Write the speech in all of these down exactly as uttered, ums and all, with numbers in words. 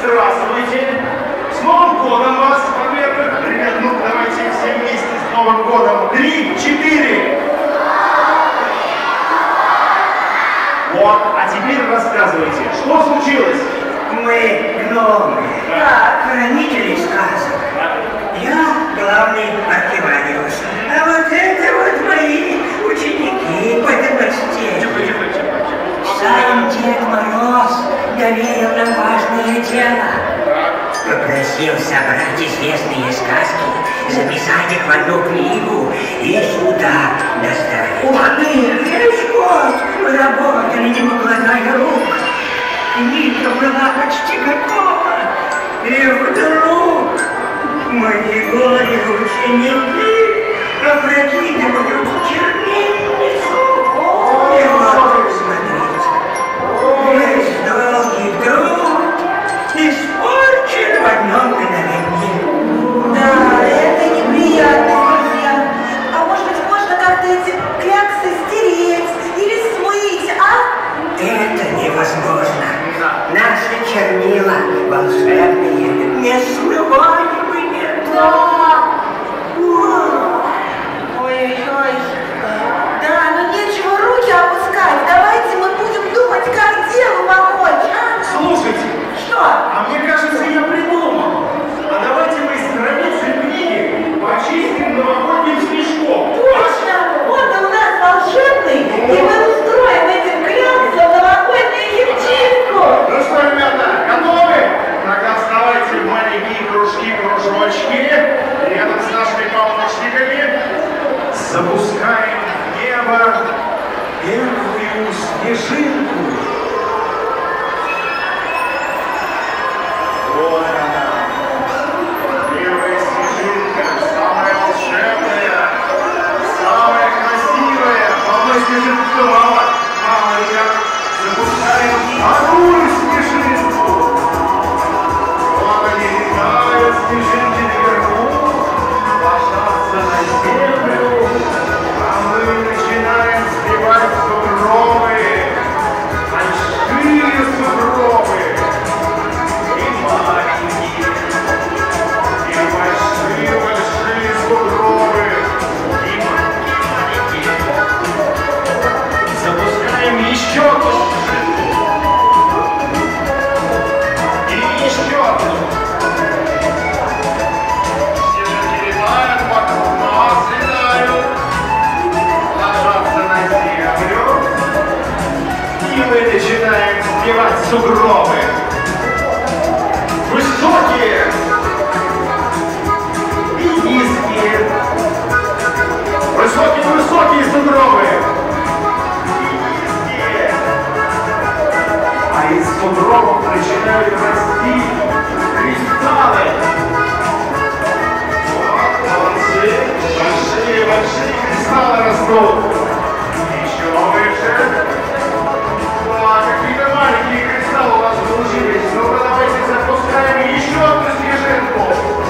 Здравствуйте! С Новым годом вас, во-первых! Ребят, ну давайте все вместе с Новым годом! Три, четыре! Вот, а теперь рассказывайте, что случилось? Мы гномы, да, хранители сказок. Я главный архивариус, а вот это вот мои ученики подмастерья. Сам Дед Мороз доверил нам важное дело. Попросил собрать известные сказки, записать их в одну книгу и сюда доставить. Ух ты, весь год мы работали, не покладая рук. Книга была почти готова. И вдруг мои горе-ученики опрокидывают чернильницу. И вот, смотрите, весь долгий труд испорчен в одном мгновении. Да, это неприятно, друзья. А может быть, можно как-то эти кляксы стереть или смыть, а? Это невозможно. Наши чернила волшебные, несмываемые. Да. Ой-ой-ой. Да, ну нечего руки опускать. Давайте мы будем думать, как делу помочь, а? Слушайте! Что? А мне кажется, я придумал! А давайте мы из страницы книги почистим новогодним снежком! Точно! Он у нас волшебный, и мы устроим этим кляксам новогоднюю химчистку! Ну что, ребята, готовы? Тогда вставайте в маленькие кружки-кружочки рядом с нашими помощниками. Запускаем в небо первую снежинку. Вот она. Первая снежинка, самая волшебная, самая красивая. В одной снежинке все мало. Мало, ребят. Запускаем вторую снежинку. Вот они летают, снежинки наверху, ложатся на землю, а мы начинаем сбивать сугробы, большие сугробы, и маленькие, и большие-большие сугробы, и маленькие-маленькие. Запускаем еще одну. Начинаем сбивать сугробы. Высокие и низкие. Высокие-высокие сугробы. И низкие. А из сугробов начинают расти кристаллы. Вот, молодцы. Большие-большие кристаллы растут. Еще выше. Какие-то маленькие кристаллы у нас получились. Ну-ка, давайте запускаем еще одну снежинку.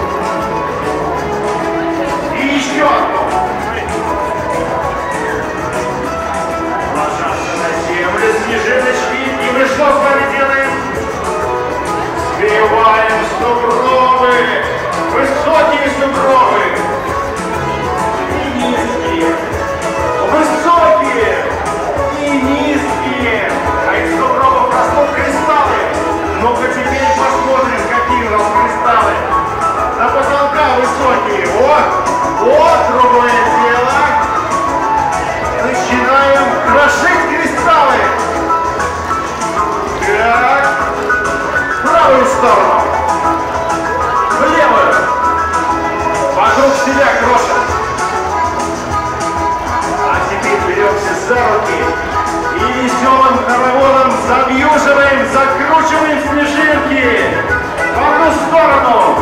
И еще одну. Ложатся на землю снежиночки. И мы что с вами делаем? Сбиваем сугробы. Высокие сугробы. И низкие. Высокие. И низкие. А из сугробов растут кристаллы. Ну-ка теперь посмотрим, какие у нас кристаллы. До потолка высокие. Вот, вот другое дело. Начинаем крошить кристаллы. Так. В правую сторону. В левую. Вокруг себя крошим. А теперь беремся за руки. И веселым хороводом завьюживаем, закручиваем снежинки в одну сторону.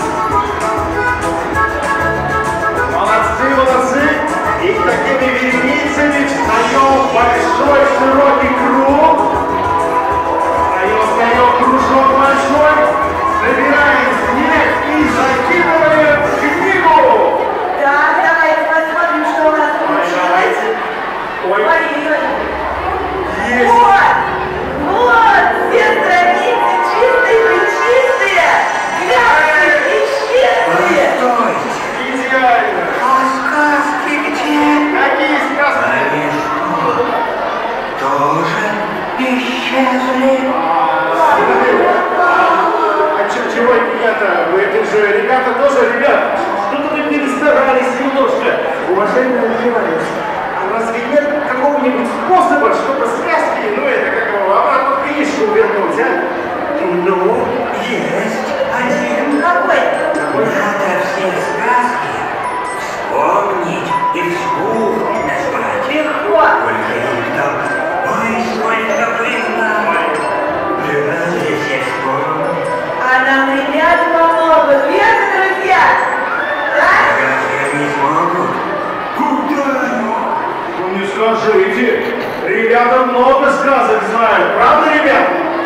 Молодцы, молодцы. И такими вереницами встаем в большой широкий круг. Встаем, встаем, кружок большой. Собираем снег и закидываем в книгу. Так, давайте посмотрим, что у нас получилось. Давайте. Ой. Ой-ой-ой. Есть. Вот! Вот! Все страницы чистые совершенно разбиваются. А разве нет какого-нибудь способа, чтобы сказки, ну это как его, обратно в книжку вернуть, а? Ну, есть один. Какой? Надо все сказки вспомнить и вслух назвать. Легко. Только их там, ой, сколько было. Да разве все вспомнят? А нам ребята помогут, верно, друзья? Да? Разве они смогут? Куда? Ну не скажите, ребята много сказок знают, правда, ребят?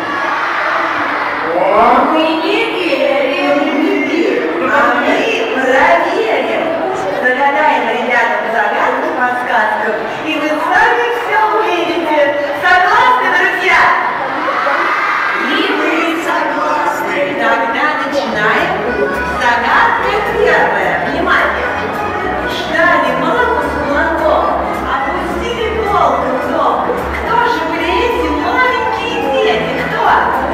О! Мы не верим, не верим, а мы проверим. Загадаем ребятам загадку по сказкам, и вы сами все увидите. Согласны, друзья? И мы согласны. Тогда начинаем. Загадка первая. Внимание. Ждали маму с молоком, опустили голову в дом. Кто же были эти маленькие дети? Кто?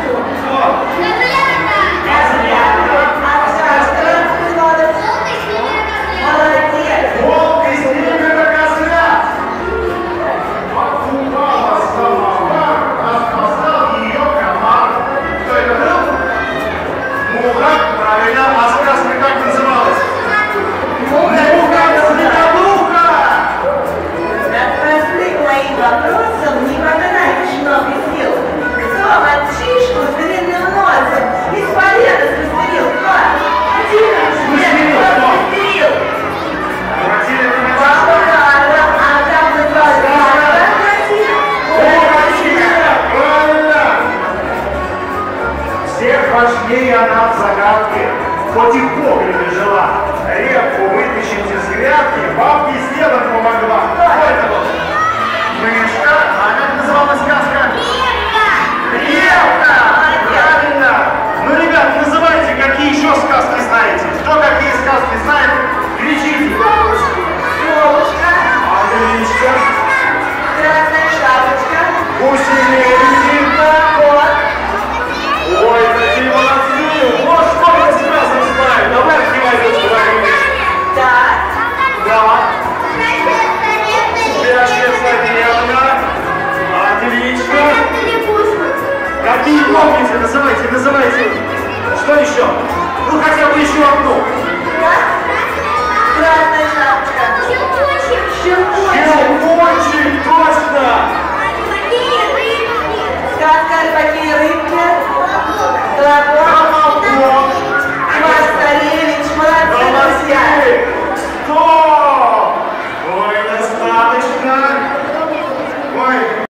Волк из Сибира козлят! Покупала самовар, распознал ее комар. Кто это был? Муха? Правильно, а сказка как называлась? Муха-цветовуха! Над простым моим вопросом не потратишь много сил. Кто мальчишку с длинным носом из полета смастерил? Кто? Один? Нет, кто смастерил? Василий, это не Папа важно. Карла, а там называют Карла, красиво. О, Василия, правильно! Всех важнее она в загадке. Хоть и в погребе жила, репку вытащить из грядки бабке с дедом помогла. Кто это был? Мышка? А как называлась сказка? Репка! Правильно! Ну, ребят, называйте, какие еще сказки знаете. Кто какие сказки знает, кричите. Солнышко, Отлично. красная шапочка, Гусеница. кот. Ой, какие молодцы! Вот сколько сказок знаю. Давай внимание говори. Так. Да. Спящая царевна. Отлично. Какие помните? Называйте, называйте. Что еще? Ну, хотя бы еще одну. Красная шапочка. Щелкунчик. Щелкунчик, точно! Сказка «Рыбаки и рыбки». Колобок. Колобок. Иван Царевич. Молодцы, друзья. Стоп! Ой, достаточно.